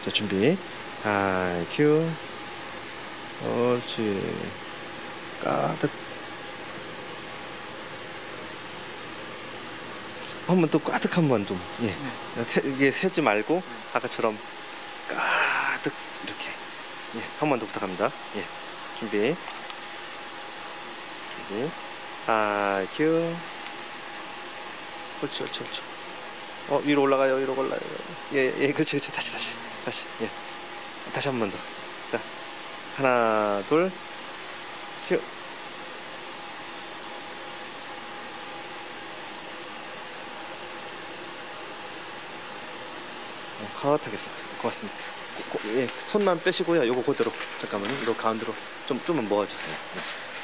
자, 준비. 하이, 큐. 옳지. 가득. 한 번 또 가득 한 번 좀. 예. 이게 세지 말고 아까처럼 가득 이렇게. 예. 한 번 더 부탁합니다. 예. 준비. 준비. 하이, 큐. 옳지, 옳지, 옳지. 위로 올라가요, 위로 올라가요. 예, 예, 그렇지, 그렇지. 다시. 예. 다시 한 번 더. 자, 하나, 둘, 큐. 컷 하겠습니다. 고맙습니다. 예, 손만 빼시고요. 요거 그대로 잠깐만요. 요 가운데로 좀만 모아주세요. 네.